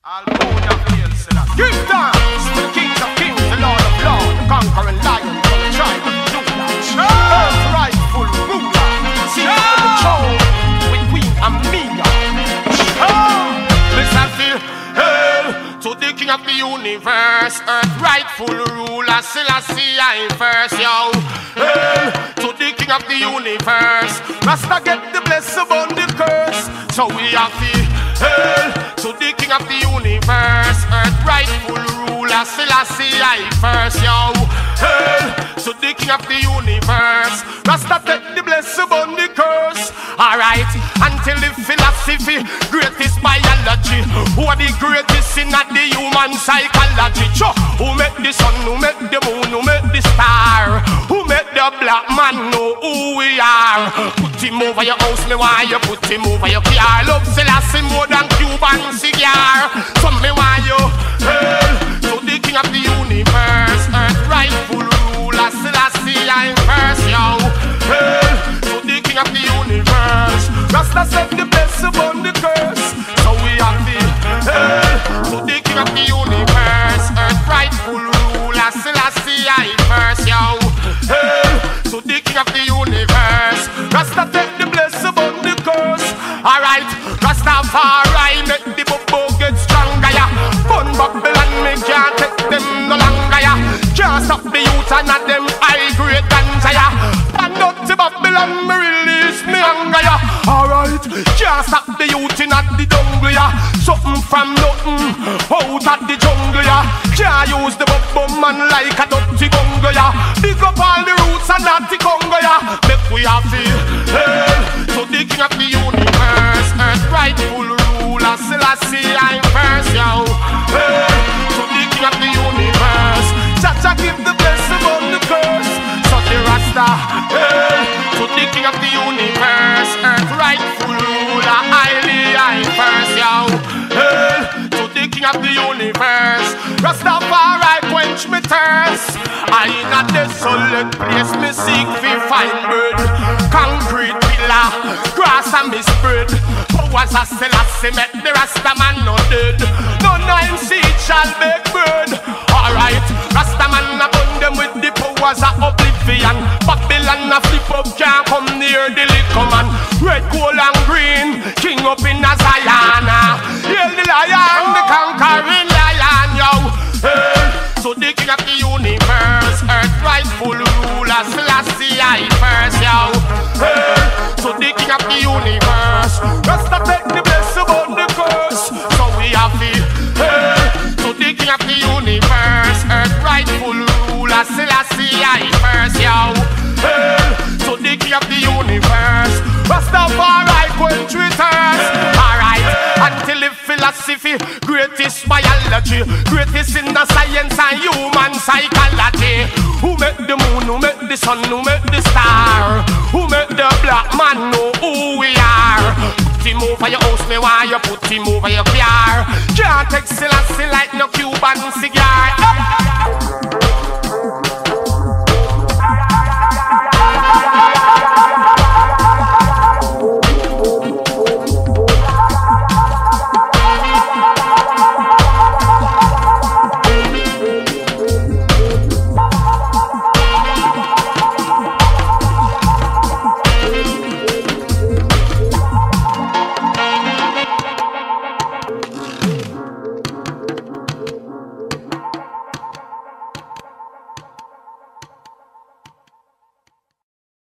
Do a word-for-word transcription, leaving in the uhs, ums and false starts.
Almonia Hail Selassie. Give thanks to the kings of kings, the lord of lords, the conquering lion from the tribe of Judah. Earth's rightful ruler, seated on the throne with Queen Amina. Listen, feel hail to the king of the universe, earth rightful ruler, Selassie I first, yo. Hail to the king of the universe, Rasta get the blessing on the curse, so we have to hail to the king of the universe, earth rightful ruler, Selassie I first, yo. Hail to the king of the universe, Rasta take the blessing on the curse. Alright, until the philosophy, greatest biology, who are the greatest in the human psychology? Cho, who make the sun, who make the moon, who make the star, who make the black man know who we are? Put him over your house, me why you put him over your car. Love Selassie more than Cuban cigar. So me why you hail to the king of the universe, earth rightful ruler, Selassie I first, yo. Hail to the king of the universe, Rasta set the blessing upon the curse, so we have the hail to the king of the universe, earth rightful ruler, Selassie I first, yo. Hail to the king of the universe, Rasta take the blessing upon the curse. Alright, Rastafari make the bubble get stronger, yeah. Fun Babylon, me can't take them no longer, yeah. Can't stop the youth and not them high grade ganja, yeah. And not the Babylon, me release me anger, yeah. Alright, can't stop the youth in at the jungle, yeah. Something from nothing, out at the jungle, yeah. Can't use the bubble man like a dirty bungle, yeah. Big up all the roots and not the Congo, yeah. Make we have to hail to the king of the universe, earth rightful ruler, Selassie I first, yo. Hail to the king of the universe, Jaja give the blessing on the curse, so the Rasta. Hail to the king of the universe, earth rightful ruler, highly I first, yo. Hail to the king of the universe, Rastafari quench me thirst. I in a desolate place, me seek fi find bird. Concrete pillar, grass and me spread. Powers a Selassie make the Rasta man no dead. No nine seed shall make bird. Alright, Rasta man abound them with the powers of oblivion. Babylon a flip up, can't come near the liquor man. Red, gold and green, king up in a Zion. Hail the lion, the conquering lion, yo. Hail to the king of the universe, earth rightful ruler, Selassie I first, yo. Hail to the king of the universe, Rasta take the blessing on the curse, so we have to hail to the king of the universe, earth rightful ruler, Selassie I first, yo. Hail to the king of the universe, Rastafari quench with thirst. Alright, until the philosophy, greatest biology, greatest in the science and human psychology. Who make the moon, who make the sun, who make the star, who make the black man know who we are? Put him over your house, me why you put him over your car. Can't take Selassie like no Cuban cigar.